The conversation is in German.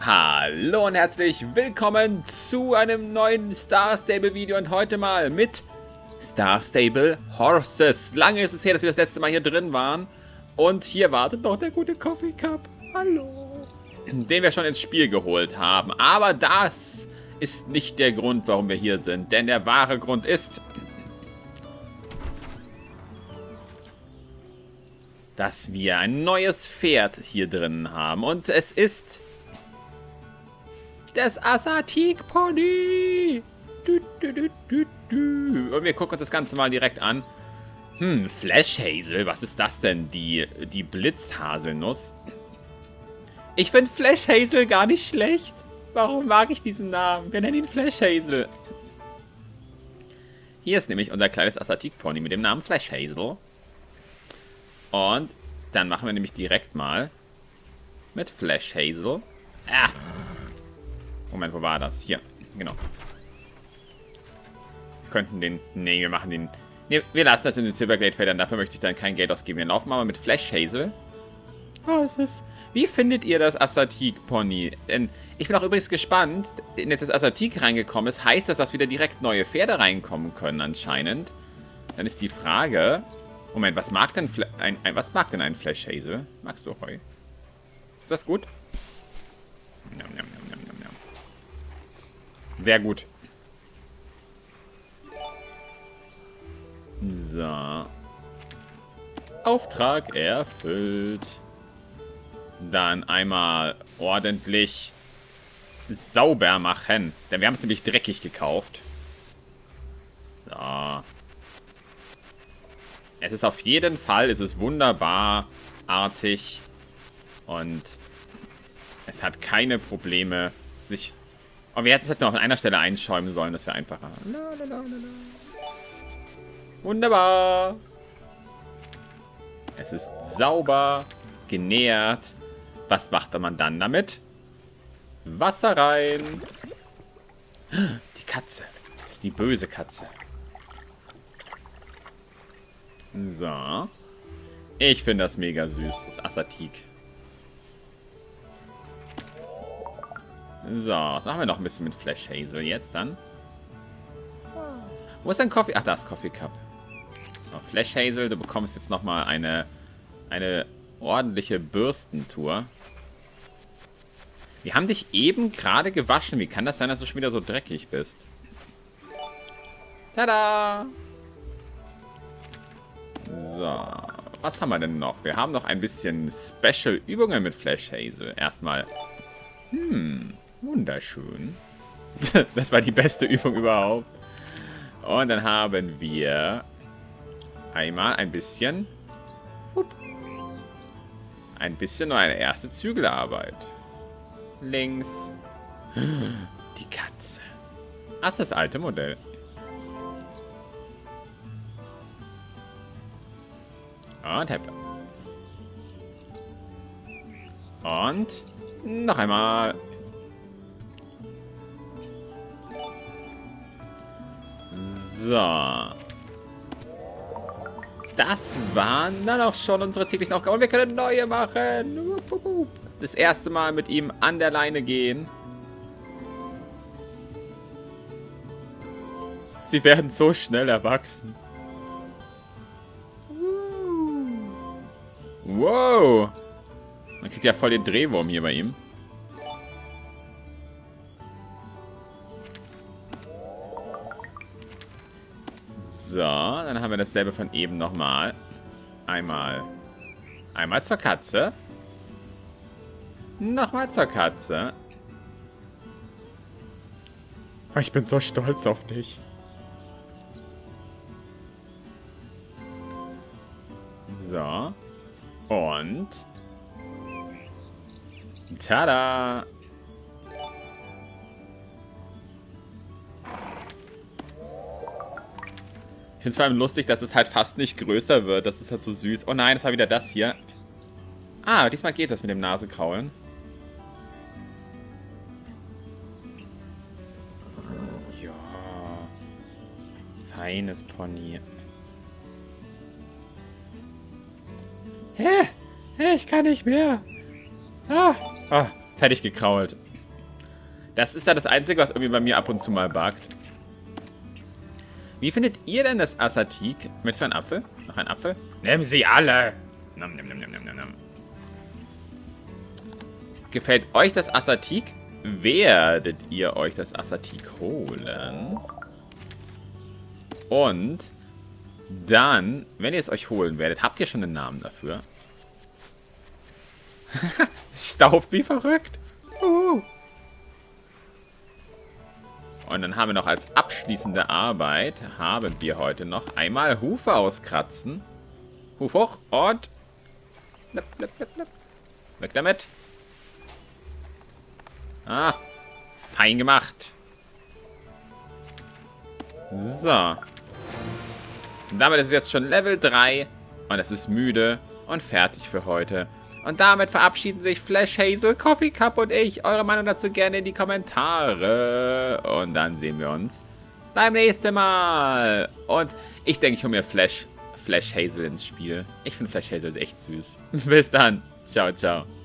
Hallo und herzlich willkommen zu einem neuen Star Stable Video und heute mal mit Star Stable Horses. Lange ist es her, dass wir das letzte Mal hier drin waren und hier wartet noch der gute Coffee Cup. Hallo. Den wir schon ins Spiel geholt haben, aber das ist nicht der Grund, warum wir hier sind, denn der wahre Grund ist, dass wir ein neues Pferd hier drin haben und es ist das Asatik Pony. Und wir gucken uns das Ganze mal direkt an. Flash Hazel, was ist das denn? Die Blitzhaselnuss. Ich finde Flash Hazel gar nicht schlecht. Warum mag ich diesen Namen? Wir nennen ihn Flash Hazel. Hier ist nämlich unser kleines Asatik Pony mit dem Namen Flash Hazel. Und dann machen wir nämlich direkt mal mit Flash Hazel. Moment, wo war das? Hier, genau. Wir könnten den... Nee, wir machen den... Nee, wir lassen das in den Silverglade-Feldern. Dafür möchte ich dann kein Geld ausgeben. Wir laufen aber mit Flash Hazel. Oh, es ist... Wie findet ihr das Asatik-Pony? Denn ich bin auch übrigens gespannt. Wenn jetzt das Asatik reingekommen ist, heißt das, dass wieder direkt neue Pferde reinkommen können anscheinend. Dann ist die Frage... Moment, was mag denn ein Flash Hazel? Magst du Heu? Ist das gut? Nom, nom, nom, nom, nom, nom. Sehr gut. So. Auftrag erfüllt. Dann einmal ordentlich sauber machen. Denn wir haben es nämlich dreckig gekauft. So. Es ist auf jeden Fall, es ist wunderbar artig. Und es hat keine Probleme, sich... Oh, wir hätten es halt nur auf einer Stelle einschäumen sollen, das wäre einfacher. Wunderbar. Es ist sauber, genährt. Was macht man dann damit? Wasser rein. Die Katze. Das ist die böse Katze. So. Ich finde das mega süß, das Asatik. So, was machen wir noch ein bisschen mit Flash Hazel jetzt dann? Wo ist dein Coffee? Ach, da ist Coffee Cup. So, Flash Hazel, du bekommst jetzt nochmal eine ordentliche Bürstentour. Wir haben dich eben gerade gewaschen. Wie kann das sein, dass du schon wieder so dreckig bist? Tada! So, was haben wir denn noch? Wir haben noch ein bisschen Special-Übungen mit Flash Hazel. Erstmal, wunderschön. Das war die beste Übung überhaupt. Und dann haben wir einmal ein bisschen nur eine erste Zügelarbeit. Links. Die Katze. Das ist das alte Modell. Und Heppe. Und noch einmal. So. Das waren dann auch schon unsere täglichen Aufgaben. Und wir können neue machen. Das erste Mal mit ihm an der Leine gehen. Sie werden so schnell erwachsen. Wow. Man kriegt ja voll den Drehwurm hier bei ihm. So, dann haben wir dasselbe von eben nochmal. Einmal zur Katze. Nochmal zur Katze. Ich bin so stolz auf dich. So. Und... Tada! Ich finde es vor allem lustig, dass es halt fast nicht größer wird. Das ist halt so süß. Oh nein, das war wieder das hier. Ah, diesmal geht das mit dem Nasekraulen. Ja. Feines Pony. Hä? Ich kann nicht mehr. Fertig gekrault. Das ist ja das Einzige, was irgendwie bei mir ab und zu mal buggt. Wie findet ihr denn das Assatik? Möchtest du einen Apfel? Noch einen Apfel? Nehmen Sie alle! Nom, nom, nom, nom, nom, nom. Gefällt euch das Assatik? Werdet ihr euch das Assatik holen? Und dann, wenn ihr es euch holen werdet, habt ihr schon einen Namen dafür? Staub wie verrückt. Und dann haben wir noch als abschließende Arbeit, haben wir heute noch einmal Hufe auskratzen. Huf hoch und... Blip, blip, blip, blip. Weg damit. Ah, fein gemacht. So. Und damit ist es jetzt schon Level 3 und es ist müde und fertig für heute. Und damit verabschieden sich Flash Hazel, Coffee Cup und ich. Eure Meinung dazu gerne in die Kommentare. Und dann sehen wir uns beim nächsten Mal. Und ich denke, ich hole mir Flash Hazel ins Spiel. Ich finde Flash Hazel echt süß. Bis dann. Ciao, ciao.